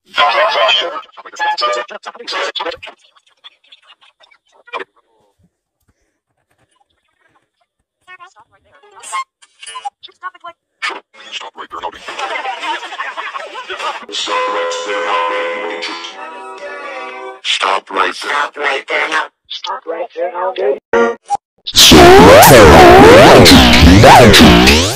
Stop right there, Howdy. Stop right there, Howdy. Stop right there. Stop right there, now. Stop right there, Howdy.